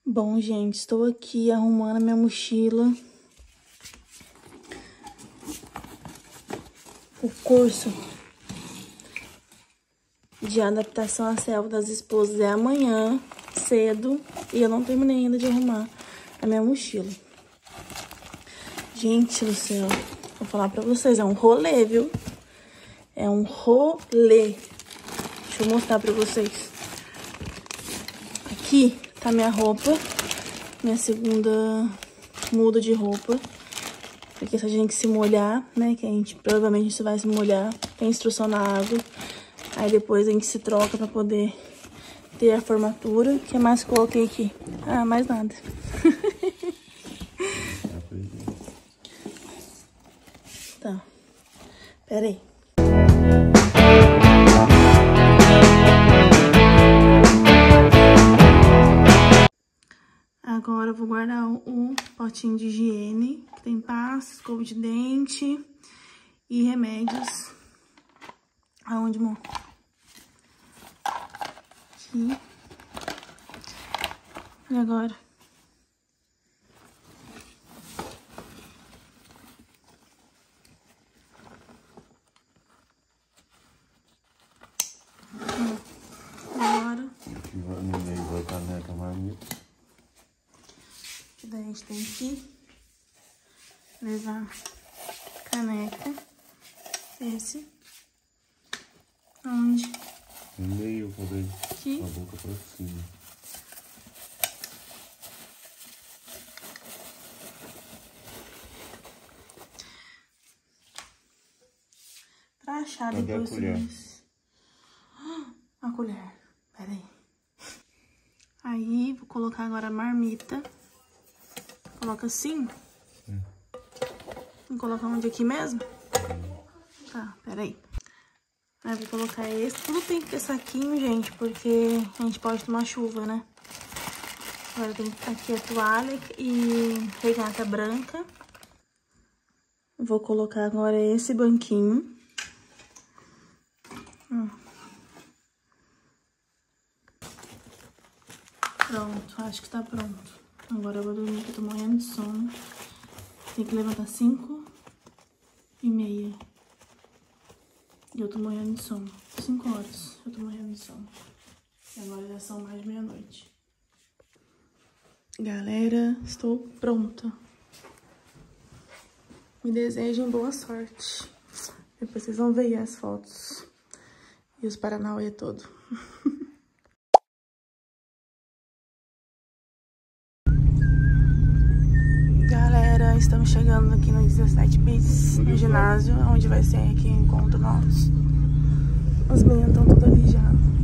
Bom, gente, estou aqui arrumando a minha mochila. O curso de adaptação à selva das esposas é amanhã, cedo, e eu não terminei ainda de arrumar a minha mochila. Gente do céu, vou falar pra vocês, é um rolê, viu? É um rolê. Deixa eu mostrar pra vocês. Aqui tá minha roupa, minha segunda muda de roupa. Porque se a gente se molhar, né, que a gente provavelmente vai se molhar, tem instrução na água. Aí depois a gente se troca pra poder ter a formatura. O que mais coloquei aqui? Ah, mais nada. Tá. Pera aí. Agora eu vou guardar o potinho de higiene, que tem pasta, escova de dente e remédios. Aonde, amor? Aqui. E agora? Agora. No meio vai caneca, marmita. Daí a gente tem que levar caneca. Esse. Onde? No meio, poder Aqui. a boca pra cima. Pra achar Cadê depois. a colher? A colher. Pera aí. Aí, vou colocar agora a marmita. Coloca assim. Vou colocar onde aqui mesmo? Tá, pera aí. Aí vou colocar esse. Tudo tem que ter saquinho, gente, porque a gente pode tomar chuva, né? Agora tem aqui a toalha e regata branca. Vou colocar agora esse banquinho. Pronto, acho que tá pronto. Agora eu vou dormir, que eu tô morrendo de sono. Tem que levantar 5h30. E eu tô morrendo de sono. 5 horas, eu tô morrendo de sono. E agora já são mais de meia-noite. Galera, estou pronta. Me desejem boa sorte. Depois vocês vão ver as fotos. E os paranauê todo. Galera, estamos chegando aqui no 17 bis, no ginásio, onde vai ser aqui o encontro nosso. Os meninos estão todos ali já.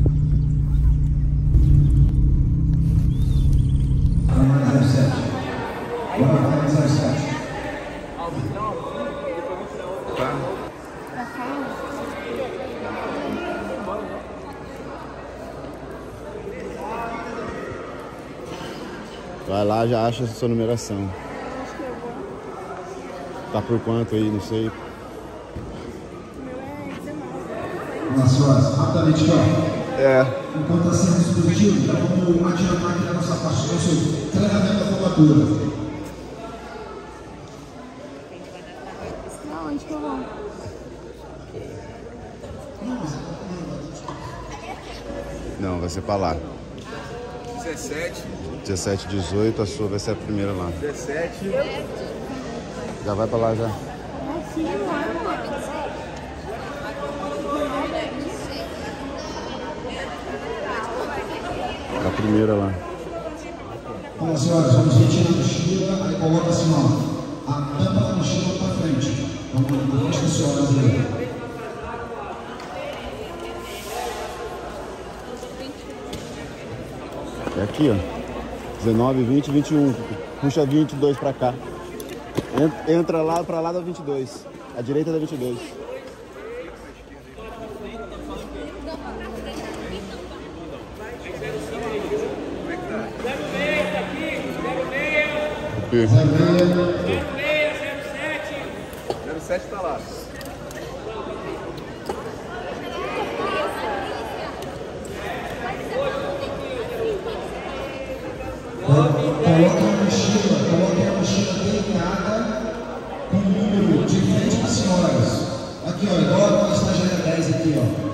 Vai lá, já acha a sua numeração. Tá por quanto aí, não sei. Nossa senhora, rapidamente aqui, ó. Enquanto está sendo dispositivo, já vamos adiantar aqui a nossa parte do nosso treinamento da formatura. Aonde que eu vou? Não, vai ser pra lá. 17, 18, a sua vai ser a primeira lá. 17. Já vai pra lá já. Aqui, mano. A primeira lá. Olha, senhoras, vamos retirar a mochila, aí coloca assim, ó. A tampa da mochila para frente. Vamos na frente das senhoras aí. É aqui, ó. 19, 20, 21. Puxa 22 pra cá. Entra lá pra lá da 22. A direita da 22. Zero 07 tá lá. Vamos. sorteada com o número de frente para as senhoras. Aqui, ó, igual a estagiária 10 aqui, ó.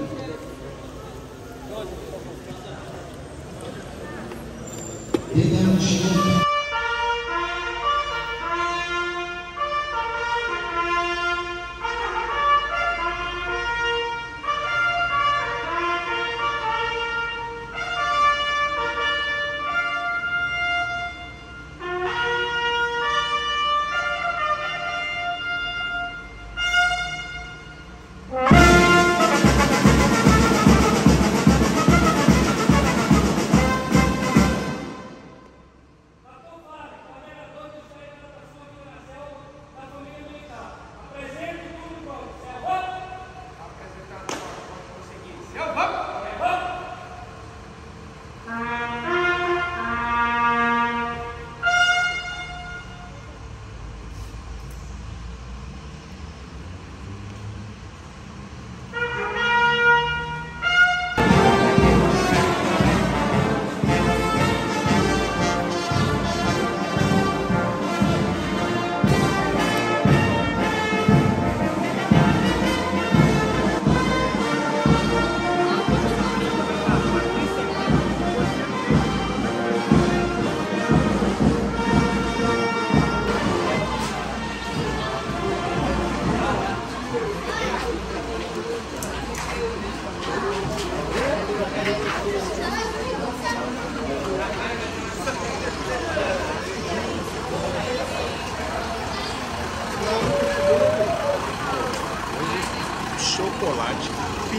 Chocolate.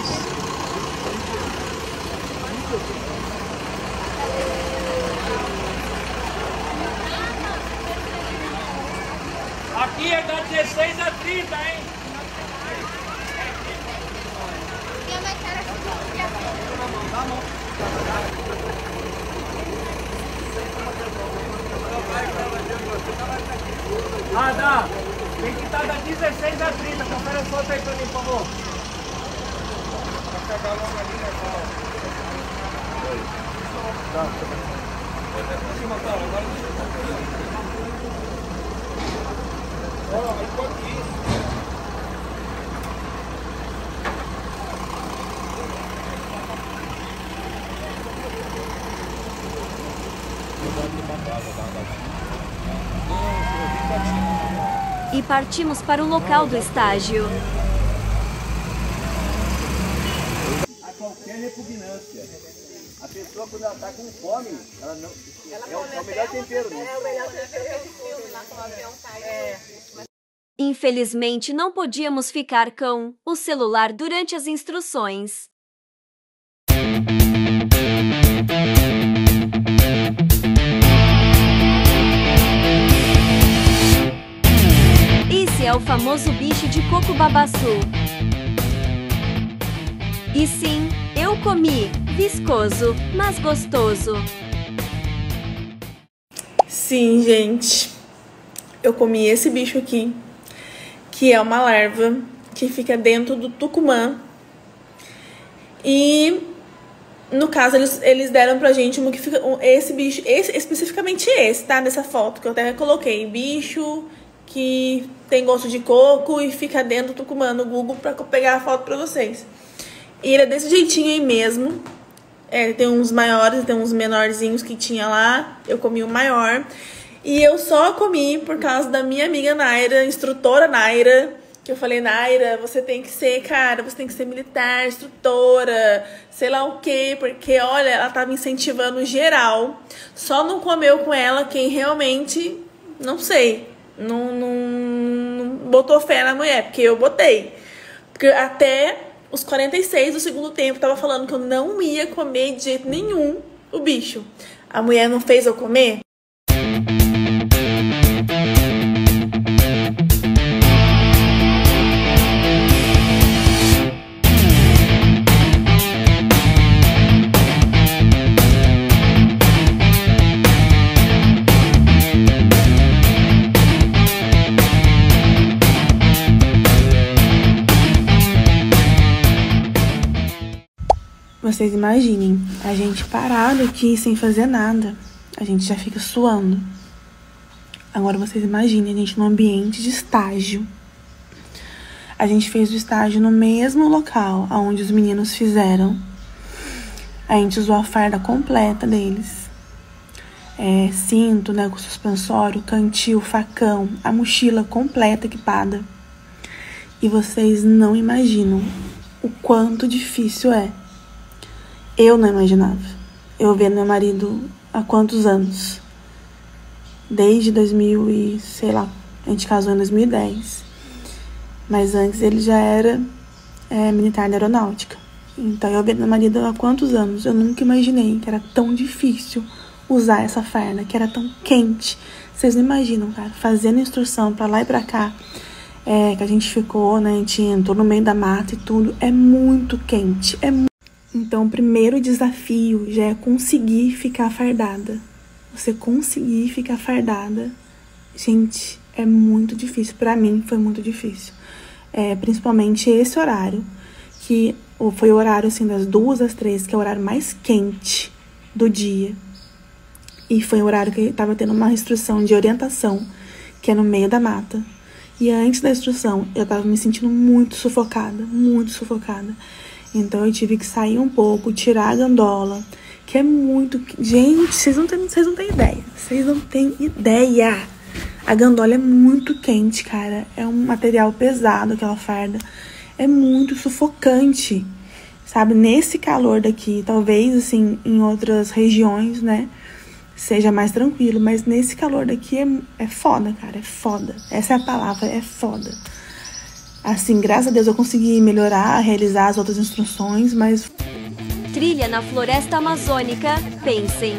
Aqui é da 16 a 30, hein? Ah, dá. Tem que estar da 16 a 30. Confere as fotos aí pra mim, por favor. Vai pegar logo ali, né, Paulo? Tá. Por cima, Paulo. Agora ó, mas pode isso. E partimos para o local do estágio. Há qualquer repugnância. A pessoa, quando ela está com fome, ela não. É o melhor tempero, né? É o melhor tempero que eu filme lá com o avião cai. Infelizmente, não podíamos ficar com o celular durante as instruções. Esse é o famoso bicho de coco babaçu. E sim, eu comi, viscoso, mas gostoso. Sim, gente, eu comi esse bicho aqui, que é uma larva que fica dentro do tucumã. E no caso eles deram pra gente uma que fica esse bicho, especificamente esse, tá? Nessa foto que eu até coloquei, bicho que tem gosto de coco e fica dentro do tucumã no Google pra pegar a foto pra vocês. E ele é desse jeitinho aí mesmo. Tem uns maiores, tem uns menorzinhos que tinha lá. Eu comi o maior. E eu só comi por causa da minha amiga Naira, instrutora Naira. Que eu falei, Naira, você tem que ser, cara, você tem que ser militar, instrutora, sei lá o quê. Porque, olha, ela tava incentivando geral. Só não comeu com ela quem realmente, não sei, não botou fé na mulher. Porque eu botei. Porque até os 46 do segundo tempo tava falando que eu não ia comer de jeito nenhum o bicho. A mulher não fez eu comer? Vocês imaginem, a gente parado aqui sem fazer nada, a gente já fica suando. Agora vocês imaginem a gente num ambiente de estágio. A gente fez o estágio no mesmo local onde os meninos fizeram. A gente usou a farda completa deles. Cinto, né, com suspensório, cantil, facão, a mochila completa equipada. E vocês não imaginam o quanto difícil é. Eu não imaginava. Eu vendo meu marido há quantos anos? Desde 2000 e sei lá, a gente casou em 2010. Mas antes ele já era militar da aeronáutica. Então eu vendo meu marido há quantos anos? Eu nunca imaginei que era tão difícil usar essa farda, que era tão quente. Vocês não imaginam, cara, fazendo instrução pra lá e pra cá, que a gente ficou, né, a gente entrou no meio da mata e tudo, é muito quente, Então o primeiro desafio já é conseguir ficar fardada. Você conseguir ficar fardada, gente, é muito difícil. Pra mim foi muito difícil, principalmente esse horário, que foi o horário assim das 2 às 3, que é o horário mais quente do dia. E foi o horário que eu tava tendo uma instrução de orientação, que é no meio da mata. E antes da instrução, eu tava me sentindo muito sufocada, muito sufocada. Então eu tive que sair um pouco, tirar a gandola, que é muito... Gente, vocês não têm ideia. Vocês não têm ideia. A gandola é muito quente, cara. É um material pesado, aquela farda. É muito sufocante, sabe? Nesse calor daqui, talvez, assim, em outras regiões, né, seja mais tranquilo, mas nesse calor daqui é foda, cara, é foda. Essa é a palavra, é foda. Assim, graças a Deus eu consegui melhorar, realizar as outras instruções, mas... Trilha na floresta amazônica, pensem.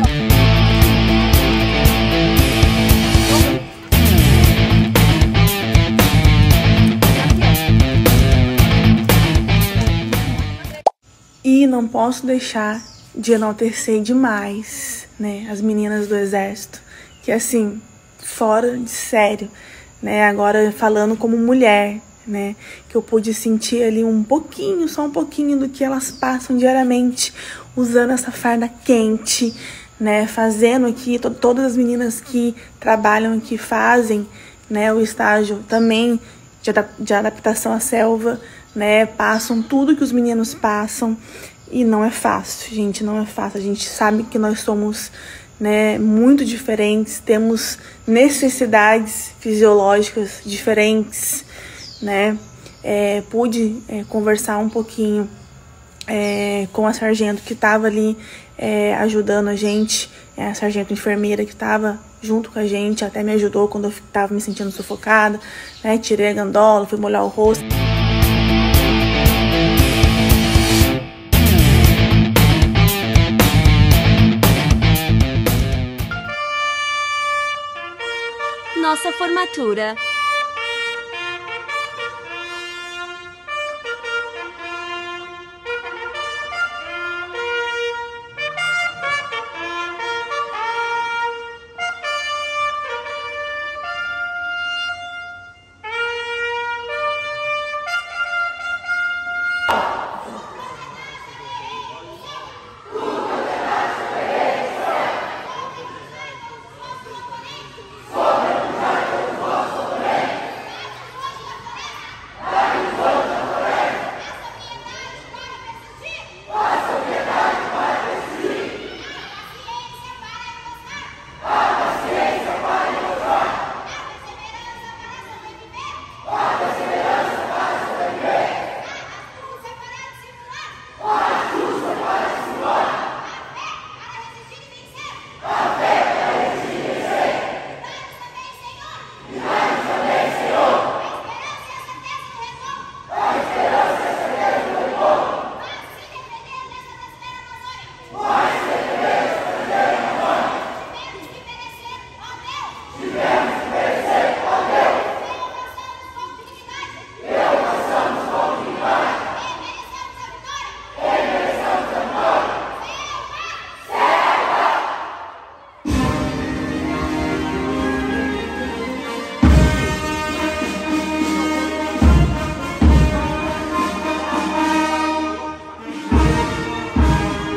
E não posso deixar de enaltecer demais, né, as meninas do exército, que assim, fora de sério, né, agora falando como mulher, né, que eu pude sentir ali um pouquinho, só um pouquinho do que elas passam diariamente, usando essa farda quente, né, fazendo aqui, todas as meninas que trabalham, que fazem, né, o estágio também de adaptação à selva, né, passam tudo que os meninos passam. E não é fácil, gente, não é fácil. A gente sabe que nós somos, né, muito diferentes, temos necessidades fisiológicas diferentes, né. Pude conversar um pouquinho com a sargento que estava ali ajudando a gente, a sargento enfermeira que estava junto com a gente, até me ajudou quando eu estava me sentindo sufocada, né, tirei a gandola, fui molhar o rosto. Nossa formatura.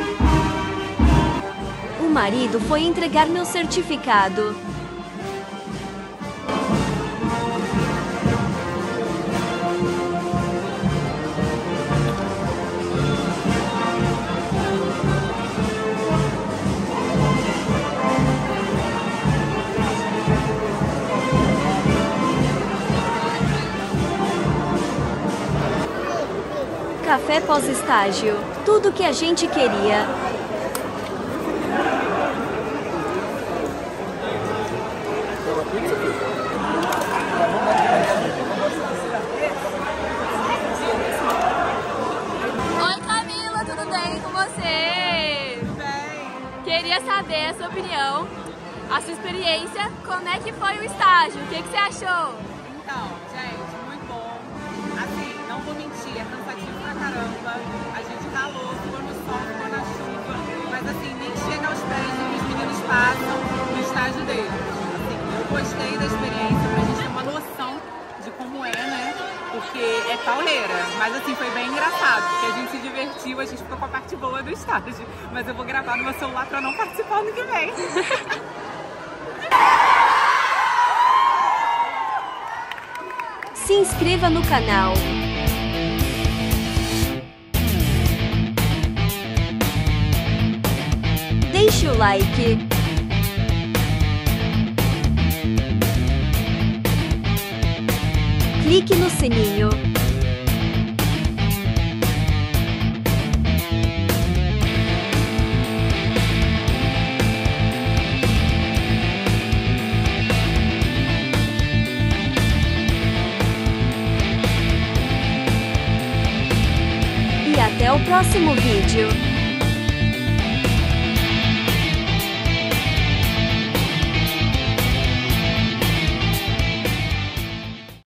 marido foi entregar meu certificado. café pós-estágio. Tudo que a gente queria. Oi Camila, tudo bem com você? Tudo bem. Queria saber a sua opinião, a sua experiência, como é que foi o estágio? O que você achou? Então, gente, muito bom. Assim, não vou mentir, é cansativo pra caramba. A gente ralou, ficou no sol, ficou na chuva. Mas assim, nem chega aos pés do que os meninos passam no estágio deles. Assim, eu gostei da experiência, pra gente ter uma noção de como é, né? Porque é pauleira. Mas assim, foi bem engraçado, porque a gente se divertiu, a gente ficou com a parte boa do estágio. Mas eu vou gravar no meu celular pra não participar ano que vem. Se inscreva no canal. Deixe o like. Clique no sininho. E até o próximo vídeo.